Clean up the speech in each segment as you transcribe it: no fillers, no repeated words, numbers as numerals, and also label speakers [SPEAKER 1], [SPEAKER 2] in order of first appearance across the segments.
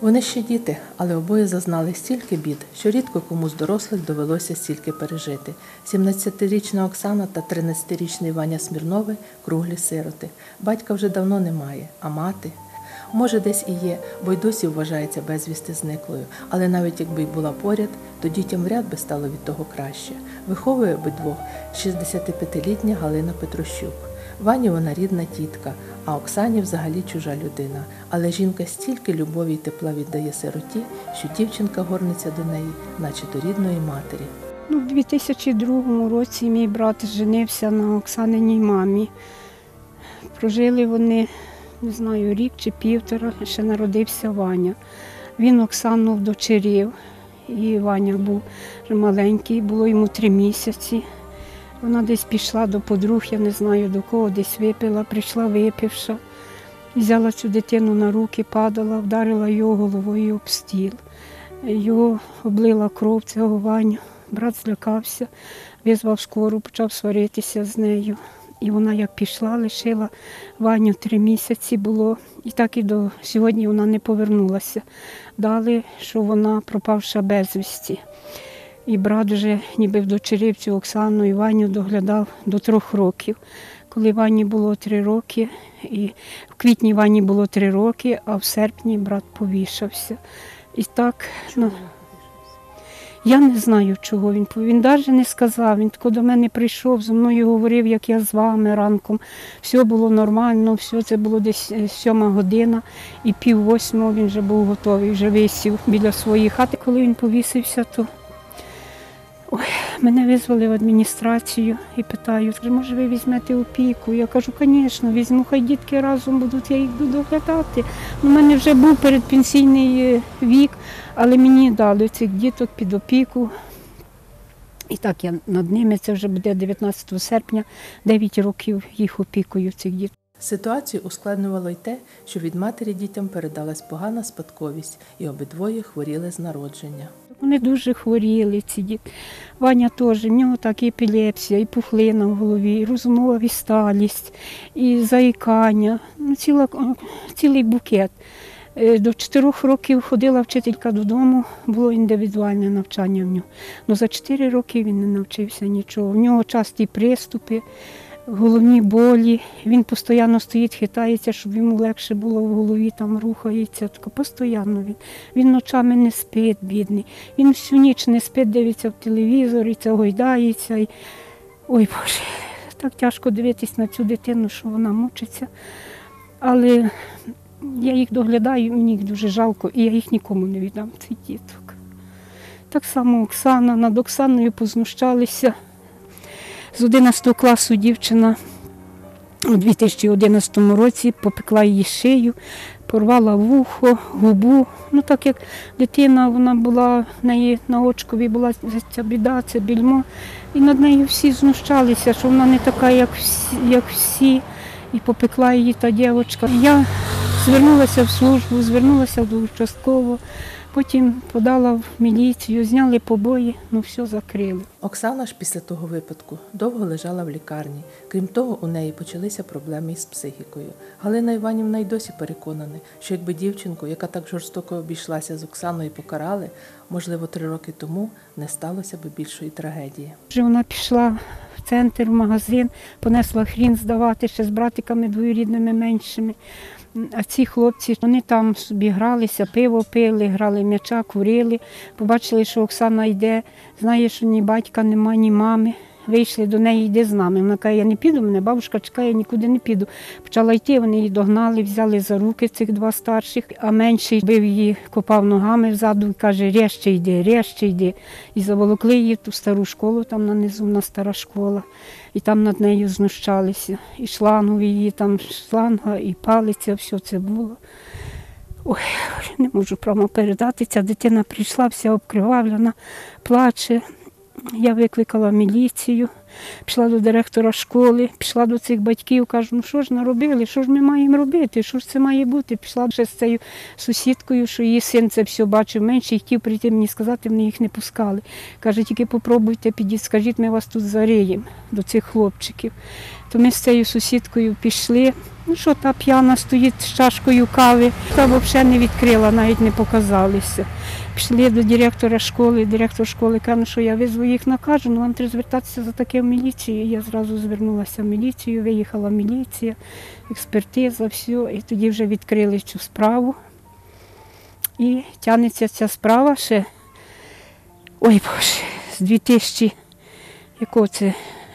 [SPEAKER 1] Вони ще діти, але обоє зазнали стільки бід, що рідко кому з дорослих довелося стільки пережити. 17-річна Оксана та 13-річний Ваня Смірнови – круглі сироти. Батька вже давно немає, а мати? Може, десь і є, бо й досі вважається безвісти зниклою. Але навіть якби й була поряд, то дітям вряд би стало від того краще. Виховує обидвох 65-літня Галина Петрощук. Вані вона рідна тітка, а Оксані взагалі чужа людина. Але жінка стільки любові й тепла віддає сироті, що дівчинка горниться до неї, наче до рідної матері.
[SPEAKER 2] У 2002 році мій брат женився на Оксаниній мамі. Прожили вони, не знаю, рік чи півтора, ще народився Ваня. Він Оксану вдочерів, і Ваня був маленький, було йому 3 місяці. Вона десь пішла до подруг, я не знаю до кого, десь випила, прийшла випивша. Взяла цю дитину на руки, падала, вдарила його головою об стіл. Його облила кров, цього Ваню. Брат злякався, визвав скору, почав сваритися з нею. І вона як пішла, лишила Ваню 3 місяці було. І так і до сьогодні вона не повернулася. Дали, що вона пропавша безвісті. І брат вже ніби вдочерив цю Оксану і Ваню доглядав до 3 років. Коли Вані було 3 роки, і в квітні Вані було 3 роки, а в серпні брат повішався. І так, я не знаю, чого він повів. Він навіть не сказав, він тако до мене прийшов, зі мною говорив, як я з вами ранком. Все було нормально, все, це було десь 7 година, і 7:30 він вже був готовий, вже висів біля своєї хати. Коли він повісився, то мене визвали в адміністрацію і питають, може ви візьмете опіку? Я кажу, звісно, візьму, хай дітки разом будуть, я їх буду доглядати. У мене вже був передпенсійний вік, але мені дали цих діток під опіку. І так я над ними, це вже буде 19 серпня, 9 років їх опікую, цих діток.
[SPEAKER 1] Ситуацію ускладнювало й те, що від матері дітям передалась погана спадковість, і обидвоє хворіли з народження.
[SPEAKER 2] Вони дуже хворіли, ці діти. Ваня теж, в нього так і епілепсія, і пухлина в голові, і розумова відсталість, і заїкання, цілий букет. До 4 років ходила вчителька додому, було індивідуальне навчання в нього. Але за 4 роки він не навчився нічого. В нього часті приступи, головні болі, він постійно стоїть, хитається, щоб йому легше було в голові, там рухається, так постійно він. Він ночами не спить, бідний. Він всю ніч не спить, дивиться в телевізор, і це гойдається. І... Ой, Боже, так тяжко дивитись на цю дитину, що вона мучиться. Але я їх доглядаю, мені їх дуже жалко, і я їх нікому не віддам, цих діток. Так само Оксана, над Оксаною познущалися. З 11 класу дівчина у 2011 році попекла її шию, порвала вухо, губу. Так як дитина, вона була, в неї на очкові була ця біда, це більмо. І над нею всі знущалися, що вона не така, як всі. І попекла її та дівчинка. Я звернулася в службу, звернулася до участкового. Потім подала в міліцію, зняли побої, все закрили.
[SPEAKER 1] Оксана ж після того випадку довго лежала в лікарні. Крім того, у неї почалися проблеми із психікою. Галина Іванівна й досі переконана, що якби дівчинку, яка так жорстоко обійшлася з Оксаною, покарали, можливо, 3 роки тому не сталося б більшої трагедії.
[SPEAKER 2] Вона пішла в центр, в магазин, понесла хрін здавати ще з братиками двоюрідними меншими. А ці хлопці, вони там собі гралися, пиво пили, грали в м'яча, курили. Побачили, що Оксана йде, знає, що ні батька нема, ні мами. Вийшли до неї, йди з нами. Вона каже, я не піду, мене бабушка чекає, я нікуди не піду. Почала йти, вони її догнали, взяли за руки цих 2 старших, а менший бив її, копав ногами взаду і каже, рєще йди. І заволокли її в ту стару школу, там нанизу, на стара школа. І там над нею знущалися. І шлангу її, там шланга, і палиця, все це було. Ой, не можу прямо передати. Ця дитина прийшла, вся обкривавлена, плаче. Я викликала міліцію, пішла до директора школи, пішла до цих батьків, кажу, ну що ж наробили, що ж ми маємо робити, що ж це має бути. Пішла ще з цією сусідкою, що її син це все бачив менше і хотів прийти мені сказати, вони їх не пускали. Каже, тільки попробуйте, підіть, скажіть, ми вас тут зариємо до цих хлопчиків. То ми з цією сусідкою пішли. Ну що, та п'яна стоїть з чашкою кави, та взагалі не відкрила, навіть не показалися. Пішли до директора школи, директор школи каже, що я визву їх накажу, ну вам треба звертатися за таке в міліцію. І я зразу звернулася в міліцію, виїхала міліція, експертиза, все. І тоді вже відкрили цю справу. І тягнеться ця справа ще, ой Боже, з 2000, якого це?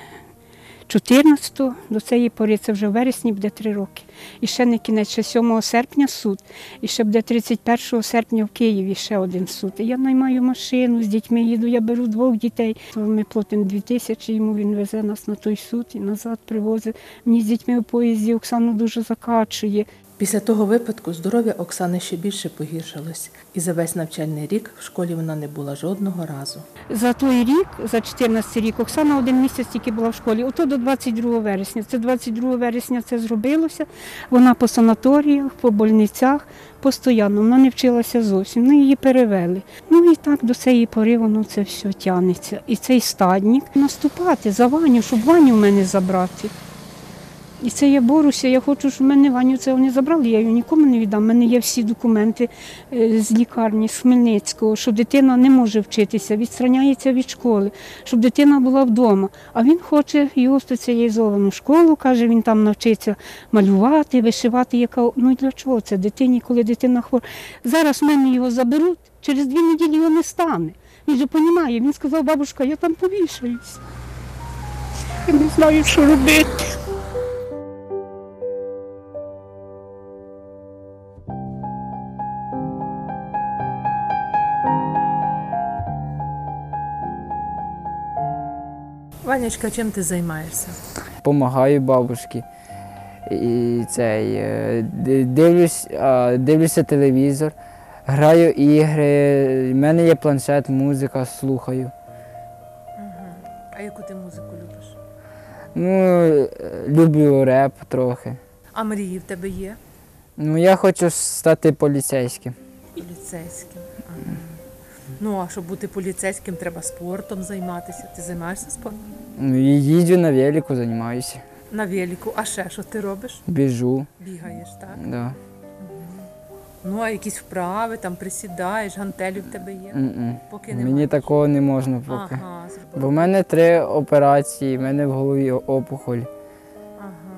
[SPEAKER 2] 14-го, до цієї пори, це вже в вересні, буде 3 роки. І ще не кінець, ще 7 серпня суд, і ще буде 31 серпня в Києві ще один суд. І я наймаю машину, з дітьми їду, я беру 2 дітей. Ми платимо 2000, йому він везе нас на той суд і назад привозить. Мені з дітьми в поїзді Оксану дуже закачує.
[SPEAKER 1] Після того випадку здоров'я Оксани ще більше погіршилось, і за весь навчальний рік в школі вона не була жодного разу.
[SPEAKER 2] За той рік, за 14 рік, Оксана 1 місяць тільки була в школі, ото до 22 вересня. Це 22 вересня це зробилося, вона по санаторіях, по больницях, постійно, вона не вчилася зовсім, ну її перевели. Ну і так до цієї пори воно це все тягнеться. І цей стадник наступати за Ваню, щоб Ваню в мене забрати. І це я борюся, я хочу, щоб мене Ваню це вони забрали, я його нікому не віддам. У мене є всі документи з лікарні, з Хмельницького, що дитина не може вчитися, відстраняється від школи, щоб дитина була вдома. А він хоче його в спеціалізовану школу, каже, він там навчиться малювати, вишивати. Ну і для чого це дитині, коли дитина хвора? Зараз в мене його заберуть, через 2 неділі його не стане. Він же розуміє, він сказав, бабушка, я там повішаюсь. Я не знаю, що робити.
[SPEAKER 1] Ванечка, чим ти займаєшся?
[SPEAKER 3] Помагаю бабушці. І дивлюся телевізор, граю ігри, в мене є планшет, музика, слухаю.
[SPEAKER 1] А яку ти музику любиш?
[SPEAKER 3] Ну, люблю реп трохи.
[SPEAKER 1] А мрії в тебе є?
[SPEAKER 3] Ну, я хочу стати поліцейським.
[SPEAKER 1] Поліцейським. Ага. Ну, а щоб бути поліцейським, треба спортом займатися. Ти займаєшся спортом?
[SPEAKER 3] Ну, і їздю на велику, займаюся.
[SPEAKER 1] На велику. А ще що ти робиш?
[SPEAKER 3] Біжу.
[SPEAKER 1] Бігаєш, так?
[SPEAKER 3] Да.
[SPEAKER 1] Ну, а якісь вправи, там присідаєш, гантелі в тебе є? Поки немає.
[SPEAKER 3] Мені такого не можна поки.
[SPEAKER 1] Ага,
[SPEAKER 3] Бо в мене 3 операції, в мене в голові опухоль.
[SPEAKER 1] Ага.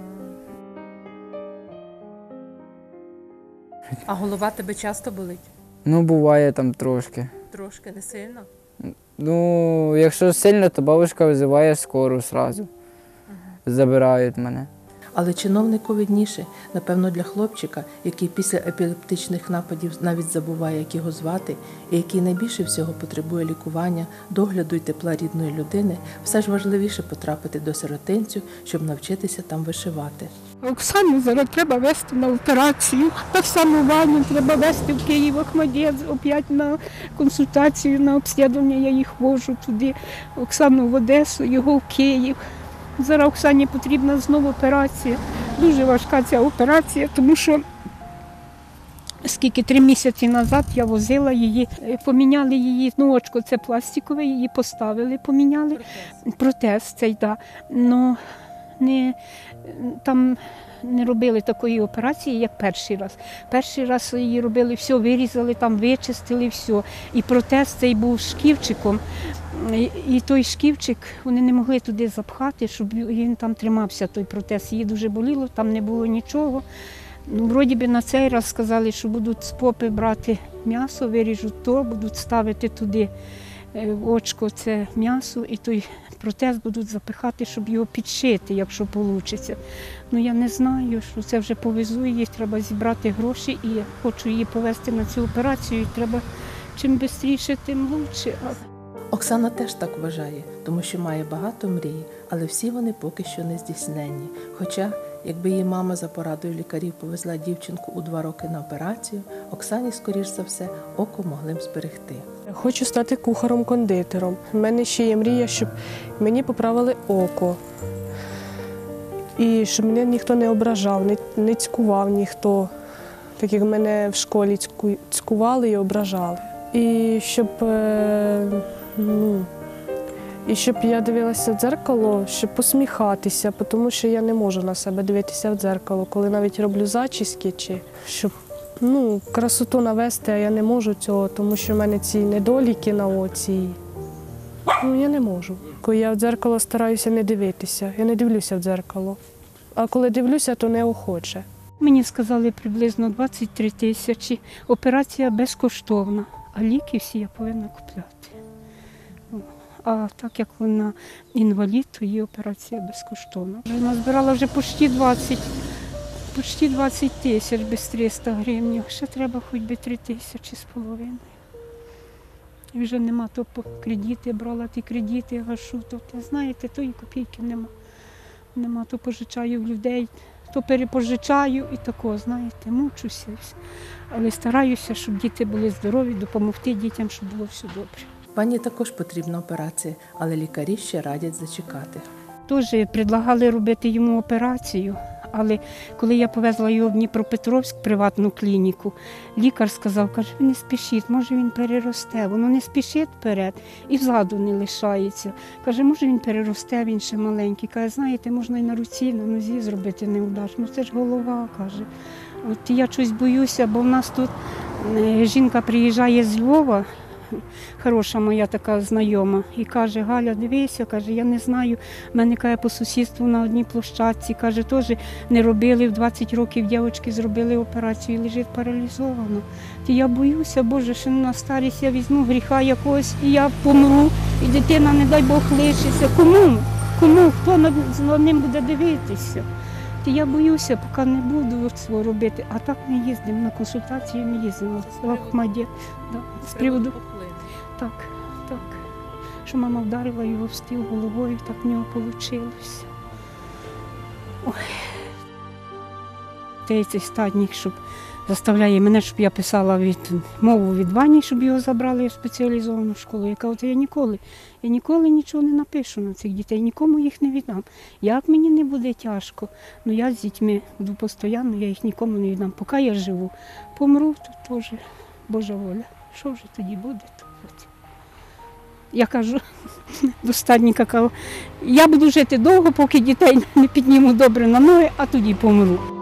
[SPEAKER 1] А голова тебе часто болить?
[SPEAKER 3] Ну, буває там трошки.
[SPEAKER 1] Трошки, не сильно?
[SPEAKER 3] Ну, якщо сильно, то бабушка визиває скору одразу. Забирають мене.
[SPEAKER 1] Але чиновнику видніше, напевно, для хлопчика, який після епілептичних нападів навіть забуває, як його звати, і який найбільше всього потребує лікування, догляду й тепла рідної людини, все ж важливіше потрапити до сиротинцю, щоб навчитися там вишивати.
[SPEAKER 2] Оксану зараз треба везти на операцію, так само Ваню треба везти в Київ, Охмадець, опять на консультацію, на обслідування, я їх вожу туди, Оксану в Одесу, його в Київ. Зараз Оксані потрібна знову операція. Дуже важка ця операція, тому що 3 місяці назад я возила її, поміняли її, ну очко це пластикове, її поставили, поміняли. Протез цей, так. Ну, там не робили такої операції, як перший раз. Перший раз її робили, все вирізали, там вичистили, все. І протез цей був шківчиком. І той шківчик вони не могли туди запхати, щоб він там тримався, той протез. Її дуже боліло, там не було нічого. Ну, вроді би на цей раз сказали, що будуть з попи брати м'ясо, виріжуть то, будуть ставити туди в очко це м'ясо і той протез будуть запихати, щоб його підшити, якщо вийде. Ну я не знаю, що це вже повезу її, треба зібрати гроші і я хочу її повезти на цю операцію. І треба чим швидше, тим краще.
[SPEAKER 1] Оксана теж так вважає, тому що має багато мрій, але всі вони поки що не здійсненні. Хоча, якби її мама за порадою лікарів повезла дівчинку у 2 роки на операцію, Оксані, скоріш за все, око могли б зберегти.
[SPEAKER 4] Хочу стати кухарем-кондитером. У мене ще є мрія, щоб мені поправили око. І щоб мене ніхто не ображав, не цькував ніхто, так як мене в школі цькували і ображали. І щоб я дивилася в дзеркало, щоб посміхатися, тому що я не можу на себе дивитися в дзеркало, коли навіть роблю зачіски, чи щоб красоту навести, а я не можу цього, тому що в мене ці недоліки на оці. Я не можу. Коли я в дзеркало стараюся не дивитися, я не дивлюся в дзеркало. А коли дивлюся, то неохоче.
[SPEAKER 2] Мені сказали приблизно 23 тисячі. Операція безкоштовна, а ліки всі я повинна купляти. А так як вона інвалід, то її операція безкоштовна. Назбирала вже почти 20 тисяч без 300 гривень. Ще треба хоч би 3 тисячі з половиною. І вже нема, то по кредити брала, ті кредити гашу, то знаєте, тої копійки нема. Нема, то пожичаю в людей, то перепожичаю і такого, знаєте, мучуся. Але стараюся, щоб діти були здорові, допомогти дітям, щоб було все добре.
[SPEAKER 1] Пані також потрібна операція, але лікарі ще радять зачекати.
[SPEAKER 2] Теж предлагали робити йому операцію, але коли я повезла його в Дніпропетровськ, приватну клініку, лікар сказав, каже, ви не спішіть, може він переросте, воно не спішить вперед і взаду не лишається. Каже, може він переросте, він ще маленький. Каже, знаєте, можна і на руці, на нозі зробити неудачно, це ж голова, каже. От я щось боюся, бо в нас тут жінка приїжджає з Львова, хороша моя така знайома, і каже, Галя, дивися, каже, я не знаю, в мене каже, по сусідству на одній площадці, каже, теж не робили, в 20 років дівчатки зробили операцію і лежить паралізовано. І я боюся, Боже, що на старість я візьму гріха якогось, і я помру, і дитина, не дай Бог, лишиться. Кому? Кому? Хто над ним буде дивитися? І я боюся, поки не буду цього робити. А так ми їздимо, на консультації ми їздимо в Ахмаді. Да, з приводу. Так. Що мама вдарила його в стіл головою, так в нього вийшло. Цей статник, щоб заставляє мене, щоб я писала мову від Вані, щоб його забрали в спеціалізовану школу. Я кажу, я ніколи нічого не напишу на цих дітей, нікому їх не віддам. Як мені не буде тяжко, я з дітьми буду постійно, я їх нікому не віддам. Поки я живу, помру, то теж Божа воля. Що вже тоді буде? Я кажу до статника, я буду жити довго, поки дітей не підніму добре на ноги, а тоді помру.